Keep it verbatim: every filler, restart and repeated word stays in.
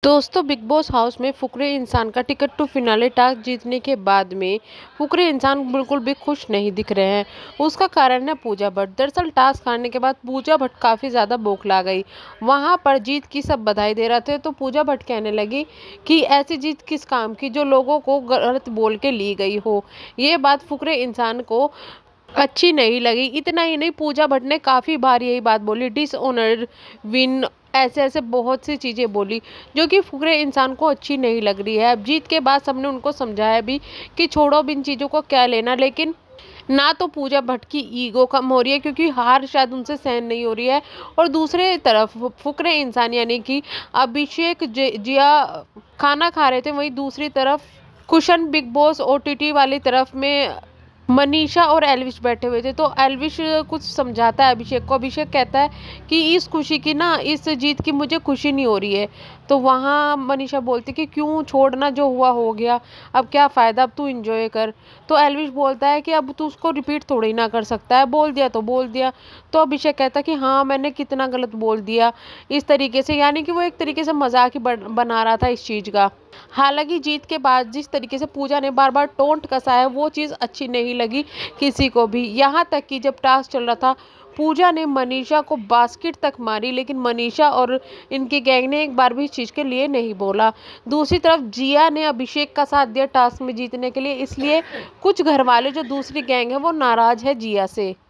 दोस्तों, big boss house में फुकरे इंसान का टिकट टू फिनाले टास्क जीतने के बाद में फुकरे इंसान बिल्कुल भी खुश नहीं दिख रहे हैं। उसका कारण है पूजा भट्ट। दरअसल टास्क हारने के बाद पूजा भट्ट काफ़ी ज़्यादा बौखला गई। वहां पर जीत की सब बधाई दे रहे थे तो पूजा भट्ट कहने लगी कि ऐसी जीत किस काम की जो लोगों को गलत बोल के ली गई हो। ये बात फुकरे इंसान को अच्छी नहीं लगी। इतना ही नहीं, पूजा भट्ट ने काफ़ी बार यही बात बोली, डिसऑनर विन, ऐसे ऐसे बहुत सी चीज़ें बोली जो कि फुकरे इंसान को अच्छी नहीं लग रही है। अब जीत के बाद सबने उनको समझाया भी कि छोड़ो अब इन चीज़ों को क्या लेना, लेकिन ना तो पूजा भट्ट की ईगो कम हो रही है क्योंकि हार शायद उनसे सहन नहीं हो रही है, और दूसरे तरफ फुकरे इंसान यानी कि अभिषेक जिया खाना खा रहे थे, वहीं दूसरी तरफ कुशन बिग बॉस ओटीटी वाली तरफ में मनीषा और एल्विश बैठे हुए थे। तो एल्विश कुछ समझाता है अभिषेक को। अभिषेक कहता है कि इस खुशी की ना, इस जीत की मुझे खुशी नहीं हो रही है। तो वहाँ मनीषा बोलती कि क्यों, छोड़ना, जो हुआ हो गया, अब क्या फ़ायदा, अब तू एंजॉय कर। तो एल्विश बोलता है कि अब तू उसको रिपीट थोड़ी ना कर सकता है, बोल दिया तो बोल दिया। तो अभिषेक कहता है कि हाँ, मैंने कितना गलत बोल दिया इस तरीके से, यानी कि वो एक तरीके से मजाक ही बना रहा था इस चीज़ का। हालांकि जीत के बाद जिस तरीके से पूजा ने बार बार टोंट कसा है वो चीज़ अच्छी नहीं लगी किसी को भी। यहाँ तक कि जब टास्क चल रहा था पूजा ने मनीषा को बास्केट तक मारी, लेकिन मनीषा और इनकी गैंग ने एक बार भी इस चीज़ के लिए नहीं बोला। दूसरी तरफ जिया ने अभिषेक का साथ दिया टास्क में जीतने के लिए, इसलिए कुछ घर वाले जो दूसरी गैंग है वो नाराज़ है जिया से।